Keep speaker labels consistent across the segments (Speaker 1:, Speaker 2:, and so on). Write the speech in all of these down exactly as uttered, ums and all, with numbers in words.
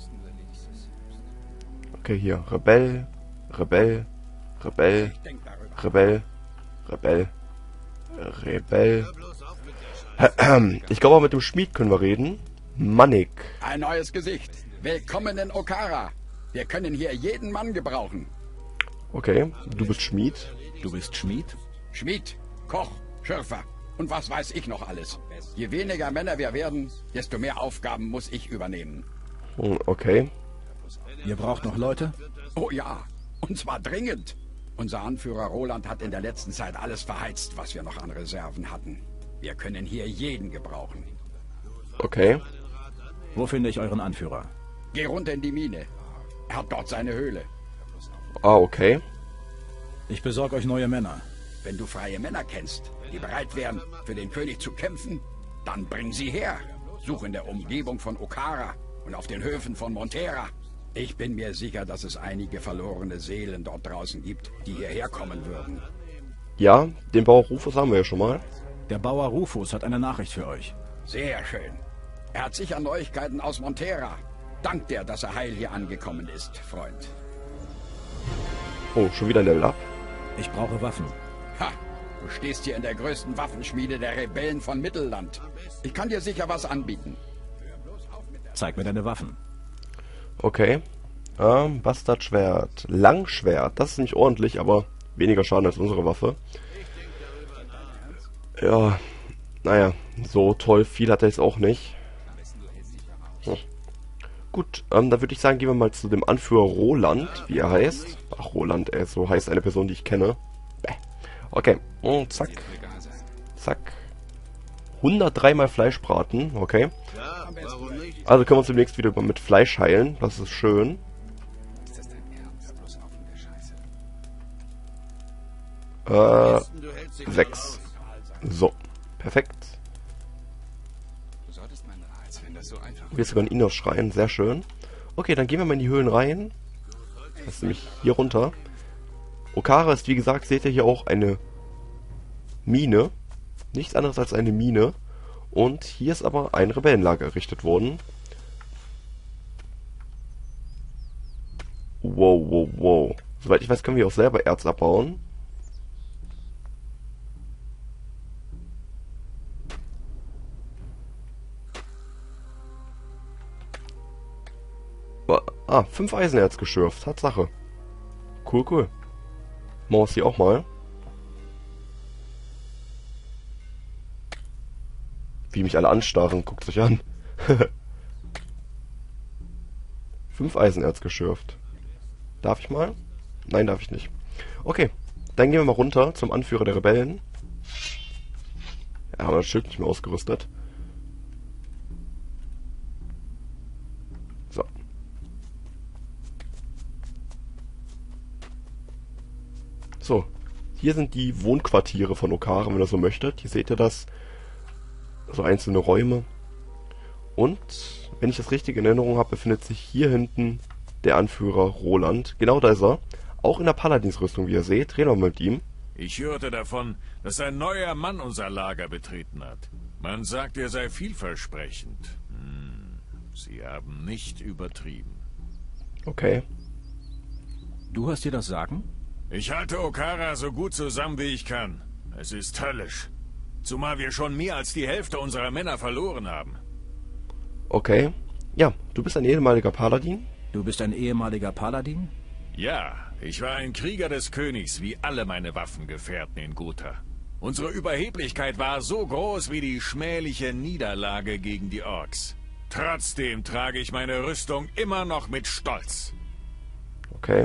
Speaker 1: Okay, hier. Rebell, Rebell, Rebell, Rebell, Rebell, Rebell. Ich glaube, auch mit dem Schmied können wir reden. Mannig.
Speaker 2: Ein neues Gesicht. Willkommen in Okara. Wir können hier jeden Mann gebrauchen.
Speaker 1: Okay, du bist Schmied.
Speaker 3: Du bist Schmied?
Speaker 2: Schmied, Koch, Schürfer und was weiß ich noch alles. Je weniger Männer wir werden, desto mehr Aufgaben muss ich übernehmen.
Speaker 1: Okay.
Speaker 3: Ihr braucht noch Leute?
Speaker 2: Oh ja, und zwar dringend. Unser Anführer Roland hat in der letzten Zeit alles verheizt, was wir noch an Reserven hatten. Wir können hier jeden gebrauchen.
Speaker 1: Okay.
Speaker 3: Wo finde ich euren Anführer?
Speaker 2: Geh runter in die Mine. Er hat dort seine Höhle.
Speaker 1: Ah, okay.
Speaker 3: Ich besorge euch neue Männer.
Speaker 2: Wenn du freie Männer kennst, die bereit wären, für den König zu kämpfen, dann bring sie her. Such in der Umgebung von Okara und auf den Höfen von Montera. Ich bin mir sicher, dass es einige verlorene Seelen dort draußen gibt, die hierher kommen würden.
Speaker 1: Ja, den Bauer Rufus haben wir ja schon mal.
Speaker 3: Der Bauer Rufus hat eine Nachricht für euch.
Speaker 2: Sehr schön. Er hat sicher Neuigkeiten aus Montera. Dank dir, dass er heil hier angekommen ist, Freund.
Speaker 1: Oh, schon wieder ein Level Up.
Speaker 3: Ich brauche Waffen.
Speaker 2: Ha, du stehst hier in der größten Waffenschmiede der Rebellen von Mittelland. Ich kann dir sicher was anbieten.
Speaker 3: Zeig mir deine Waffen.
Speaker 1: Okay. Ähm, Bastardschwert. Langschwert. Das ist nicht ordentlich, aber weniger Schaden als unsere Waffe. Ja, naja, so toll viel hat er jetzt auch nicht. Hm. Gut, ähm, dann würde ich sagen, gehen wir mal zu dem Anführer Roland, wie er heißt. Ach, Roland, er so heißt eine Person, die ich kenne. Bäh. Okay, und zack. Zack. hundertdrei mal Fleisch braten, okay. Also können wir uns demnächst wieder mit Fleisch heilen, das ist schön. Äh, sechs. So, perfekt. Hier ist sogar ein Innos-Schrein, sehr schön. Okay, dann gehen wir mal in die Höhlen rein. Das ist nämlich hier runter. Okara ist, wie gesagt, seht ihr hier auch eine Mine. Nichts anderes als eine Mine. Und hier ist aber ein Rebellenlager errichtet worden. Wow, wow, wow. Soweit ich weiß, können wir auch selber Erz abbauen. Ah, fünf Eisenerz geschürft. Tatsache. Cool, cool. Machen wir es hier auch mal. Wie mich alle anstarren. Guckt euch an. Fünf Eisenerz geschürft. Darf ich mal? Nein, darf ich nicht. Okay, dann gehen wir mal runter zum Anführer der Rebellen. Ja, haben wir das Schild nicht mehr ausgerüstet. So. So, hier sind die Wohnquartiere von Okara, wenn ihr so möchtet. Hier seht ihr das. So einzelne Räume. Und, wenn ich das richtig in Erinnerung habe, befindet sich hier hinten der Anführer Roland. Genau da ist er. Auch in der Paladinsrüstung, wie ihr seht. Reden wir mal mit ihm.
Speaker 4: Ich hörte davon, dass ein neuer Mann unser Lager betreten hat. Man sagt, er sei vielversprechend. Hm, Sie haben nicht übertrieben.
Speaker 1: Okay.
Speaker 3: Du hast dir das Sagen?
Speaker 4: Ich halte Okara so gut zusammen, wie ich kann. Es ist höllisch. Zumal wir schon mehr als die Hälfte unserer Männer verloren haben.
Speaker 1: Okay. Ja, du bist ein ehemaliger Paladin?
Speaker 3: Du bist ein ehemaliger Paladin?
Speaker 4: Ja, ich war ein Krieger des Königs, wie alle meine Waffengefährten in Gotha. Unsere Überheblichkeit war so groß wie die schmähliche Niederlage gegen die Orks. Trotzdem trage ich meine Rüstung immer noch mit Stolz.
Speaker 1: Okay.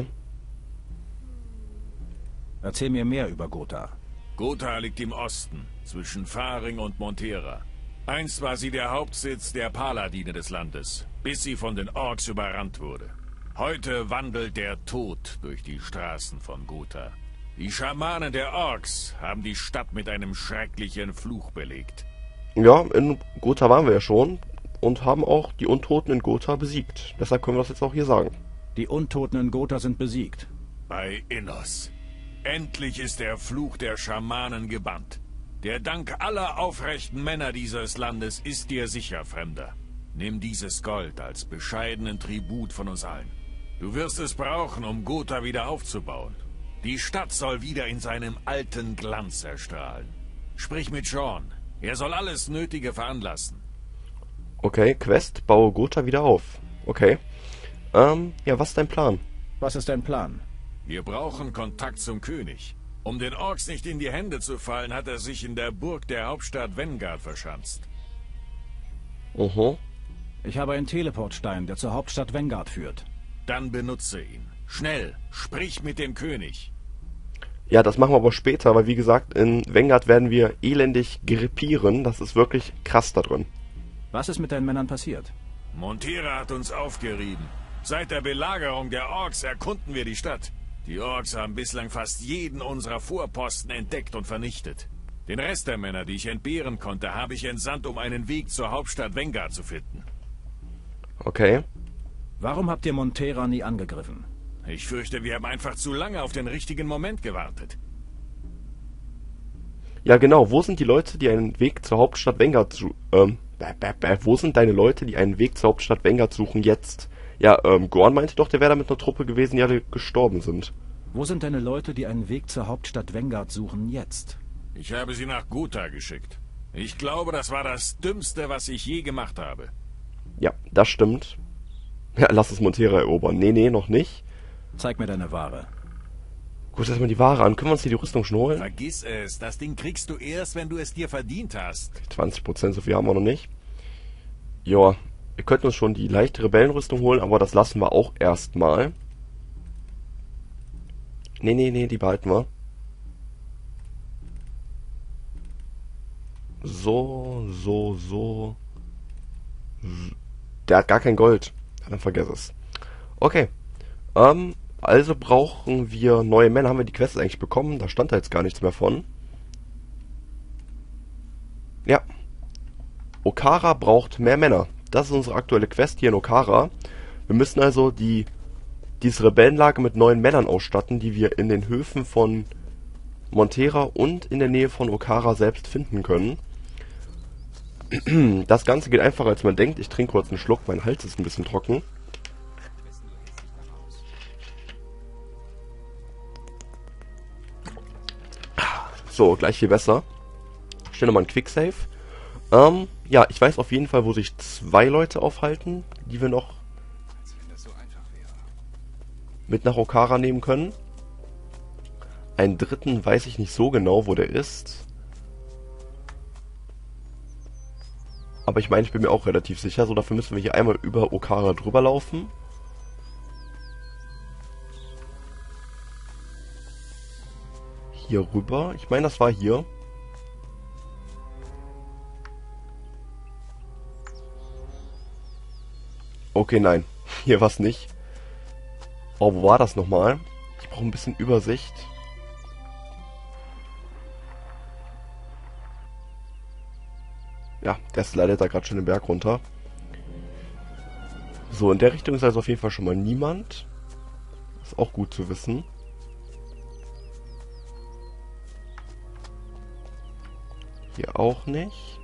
Speaker 3: Erzähl mir mehr über Gotha.
Speaker 4: Gotha liegt im Osten, zwischen Faring und Montera. Einst war sie der Hauptsitz der Paladine des Landes, bis sie von den Orks überrannt wurde. Heute wandelt der Tod durch die Straßen von Gotha. Die Schamanen der Orks haben die Stadt mit einem schrecklichen Fluch belegt.
Speaker 1: Ja, in Gotha waren wir ja schon und haben auch die Untoten in Gotha besiegt. Deshalb können wir das jetzt auch hier sagen.
Speaker 3: Die Untoten in Gotha sind besiegt.
Speaker 4: Bei Innos. Endlich ist der Fluch der Schamanen gebannt. Der Dank aller aufrechten Männer dieses Landes ist dir sicher, Fremder. Nimm dieses Gold als bescheidenen Tribut von uns allen. Du wirst es brauchen, um Gotha wieder aufzubauen. Die Stadt soll wieder in seinem alten Glanz erstrahlen. Sprich mit Sean. Er soll alles Nötige veranlassen.
Speaker 1: Okay, Quest, baue Gotha wieder auf. Okay. Ähm, ja, was ist dein Plan?
Speaker 3: Was ist dein Plan?
Speaker 4: Wir brauchen Kontakt zum König. Um den Orks nicht in die Hände zu fallen, hat er sich in der Burg der Hauptstadt Vanguard verschanzt.
Speaker 1: Mhm.
Speaker 3: Ich habe einen Teleportstein, der zur Hauptstadt Vanguard führt.
Speaker 4: Dann benutze ihn. Schnell, sprich mit dem König.
Speaker 1: Ja, das machen wir aber später, weil wie gesagt, in Vanguard werden wir elendig grippieren. Das ist wirklich krass da drin.
Speaker 3: Was ist mit deinen Männern passiert?
Speaker 4: Montera hat uns aufgerieben. Seit der Belagerung der Orks erkunden wir die Stadt. Die Orks haben bislang fast jeden unserer Vorposten entdeckt und vernichtet. Den Rest der Männer, die ich entbehren konnte, habe ich entsandt, um einen Weg zur Hauptstadt Vanguard zu finden.
Speaker 1: Okay.
Speaker 3: Warum habt ihr Montera nie angegriffen?
Speaker 4: Ich fürchte, wir haben einfach zu lange auf den richtigen Moment gewartet.
Speaker 1: Ja, genau. Wo sind die Leute, die einen Weg zur Hauptstadt Vanguard suchen? Ähm, bäh, bäh, bäh. Wo sind deine Leute, die einen Weg zur Hauptstadt Vanguard suchen jetzt? Ja, ähm, Gorn meinte doch, der wäre da mit einer Truppe gewesen, die alle gestorben sind.
Speaker 3: Wo sind deine Leute, die einen Weg zur Hauptstadt Vanguard suchen jetzt?
Speaker 4: Ich habe sie nach Gotha geschickt. Ich glaube, das war das Dümmste, was ich je gemacht habe.
Speaker 1: Ja, das stimmt. Ja, lass uns Montera erobern. Nee, nee, noch nicht.
Speaker 3: Zeig mir deine Ware.
Speaker 1: Gut, erstmal die Ware an. Können wir uns hier die Rüstung schon holen?
Speaker 4: Vergiss es, das Ding kriegst du erst, wenn du es dir verdient hast.
Speaker 1: zwanzig Prozent, so viel haben wir noch nicht. Ja, wir könnten uns schon die leichte Rebellenrüstung holen, aber das lassen wir auch erstmal. Nee, nee, nee, die behalten wir. So, so, so. Der hat gar kein Gold. Ja, dann vergess es. Okay. Ähm, also brauchen wir neue Männer. Haben wir die Quests eigentlich bekommen? Da stand da jetzt gar nichts mehr von. Ja. Okara braucht mehr Männer. Das ist unsere aktuelle Quest hier in Okara. Wir müssen also die dieses Rebellenlager mit neuen Männern ausstatten, die wir in den Höfen von Montera und in der Nähe von Okara selbst finden können. Das Ganze geht einfacher, als man denkt. Ich trinke kurz einen Schluck, mein Hals ist ein bisschen trocken. So, gleich viel besser. Ich stelle nochmal einen Quicksave. Ähm, ja, ich weiß auf jeden Fall, wo sich zwei Leute aufhalten, die wir noch mit nach Okara nehmen können. Einen dritten weiß ich nicht so genau, wo der ist. Aber ich meine, ich bin mir auch relativ sicher. So, dafür müssen wir hier einmal über Okara drüber laufen. Hier rüber. Ich meine, das war hier. Okay, nein. Hier war es nicht. Oh, wo war das nochmal? Ich brauche ein bisschen Übersicht. Ja, der slidet da gerade schon den Berg runter. So, in der Richtung ist also auf jeden Fall schon mal niemand. Ist auch gut zu wissen. Hier auch nicht.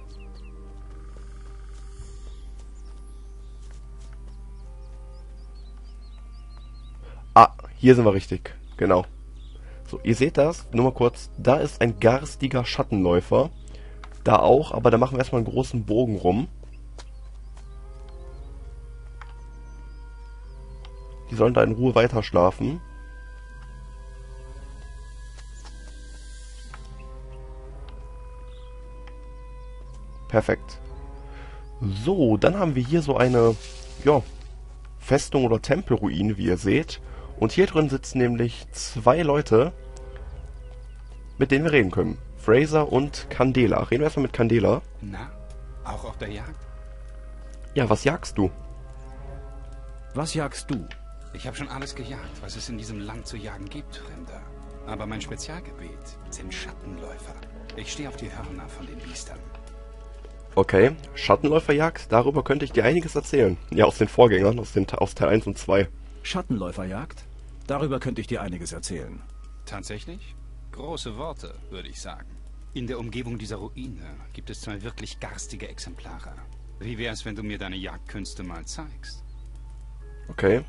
Speaker 1: Ah, hier sind wir richtig. Genau. So, ihr seht das. Nur mal kurz. Da ist ein garstiger Schattenläufer. Da auch, aber da machen wir erstmal einen großen Bogen rum. Die sollen da in Ruhe weiter schlafen. Perfekt. So, dann haben wir hier so eine, ja, Festung oder Tempelruine, wie ihr seht. Und hier drin sitzen nämlich zwei Leute, mit denen wir reden können. Fraser und Candela. Reden wir erstmal mit Candela.
Speaker 2: Na, auch auf der Jagd?
Speaker 1: Ja, was jagst du?
Speaker 3: Was jagst du?
Speaker 5: Ich habe schon alles gejagt, was es in diesem Land zu jagen gibt, Fremder. Aber mein Spezialgebiet sind Schattenläufer. Ich stehe auf die Hörner von den Biestern.
Speaker 1: Okay, Schattenläuferjagd, darüber könnte ich dir einiges erzählen. Ja, aus den Vorgängern, aus, den, aus Teil eins und zwei.
Speaker 3: Schattenläuferjagd? Darüber könnte ich dir einiges erzählen.
Speaker 5: Tatsächlich? Große Worte, würde ich sagen. In der Umgebung dieser Ruine gibt es zwei wirklich garstige Exemplare. Wie wär's, wenn du mir deine Jagdkünste mal zeigst?
Speaker 1: Okay.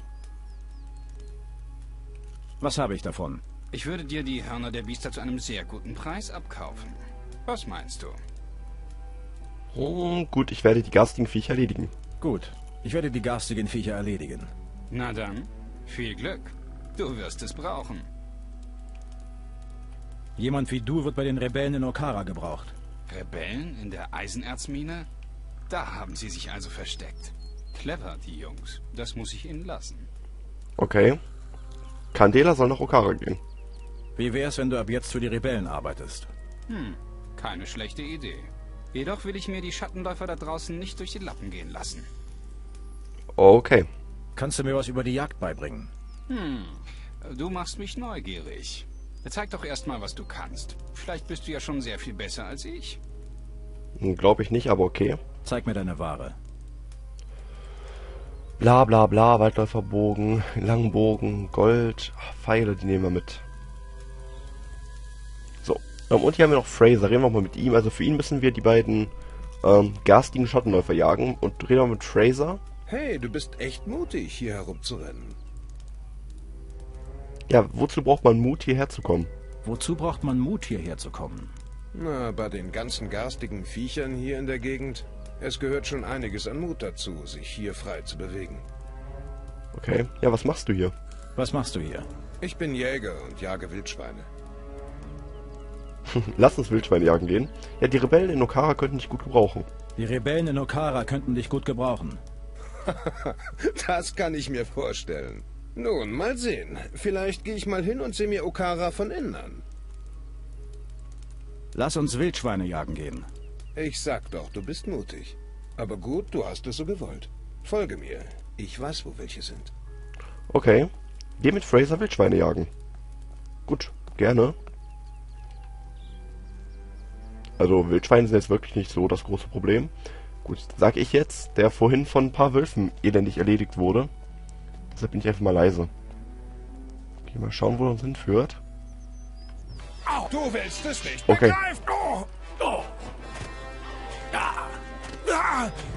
Speaker 3: Was habe ich davon?
Speaker 5: Ich würde dir die Hörner der Biester zu einem sehr guten Preis abkaufen. Was meinst du?
Speaker 1: Hm, gut, ich werde die garstigen Viecher erledigen.
Speaker 3: Gut, ich werde die garstigen Viecher erledigen.
Speaker 5: Na dann, viel Glück. Du wirst es brauchen.
Speaker 3: Jemand wie du wird bei den Rebellen in Okara gebraucht.
Speaker 5: Rebellen in der Eisenerzmine? Da haben sie sich also versteckt. Clever, die Jungs. Das muss ich ihnen lassen.
Speaker 1: Okay. Candela soll nach Okara gehen.
Speaker 3: Wie wär's, wenn du ab jetzt für die Rebellen arbeitest?
Speaker 5: Hm, keine schlechte Idee. Jedoch will ich mir die Schattenläufer da draußen nicht durch die Lappen gehen lassen.
Speaker 1: Okay.
Speaker 3: Kannst du mir was über die Jagd beibringen?
Speaker 5: Hm, du machst mich neugierig. Zeig doch erstmal, was du kannst. Vielleicht bist du ja schon sehr viel besser als ich.
Speaker 1: Glaube ich nicht, aber okay.
Speaker 3: Zeig mir deine Ware.
Speaker 1: Bla bla bla, Waldläuferbogen, Langbogen, Gold, Pfeile, die nehmen wir mit. So, ähm, und hier haben wir noch Fraser, reden wir mal mit ihm. Also für ihn müssen wir die beiden ähm, garstigen Schattenläufer jagen. Und reden wir mit Fraser.
Speaker 6: Hey, du bist echt mutig, hier herumzurennen.
Speaker 1: Ja, wozu braucht man Mut, hierher zu kommen?
Speaker 3: Wozu braucht man Mut, hierher zu kommen?
Speaker 6: Na, bei den ganzen garstigen Viechern hier in der Gegend, es gehört schon einiges an Mut dazu, sich hier frei zu bewegen.
Speaker 1: Okay, ja, was machst du hier?
Speaker 3: Was machst du hier?
Speaker 6: Ich bin Jäger und jage Wildschweine.
Speaker 1: Lass uns Wildschweine jagen gehen. Ja, die Rebellen in Okara könnten dich gut gebrauchen.
Speaker 3: Die Rebellen in Okara könnten dich gut gebrauchen.
Speaker 6: Das kann ich mir vorstellen. Nun, mal sehen. Vielleicht gehe ich mal hin und sehe mir Okara von innen an.
Speaker 3: Lass uns Wildschweine jagen gehen.
Speaker 6: Ich sag doch, du bist mutig. Aber gut, du hast es so gewollt. Folge mir. Ich weiß, wo welche sind.
Speaker 1: Okay, geh mit Fraser Wildschweine jagen. Gut, gerne. Also Wildschweine sind jetzt wirklich nicht so das große Problem. Gut, sag ich jetzt, der vorhin von ein paar Wölfen elendig erledigt wurde. Deshalb bin ich einfach mal leise. Okay, mal schauen, wo er uns hinführt.
Speaker 6: Du willst es nicht.
Speaker 1: Okay.
Speaker 6: Begreift! Oh, oh.
Speaker 4: Ah. Ah.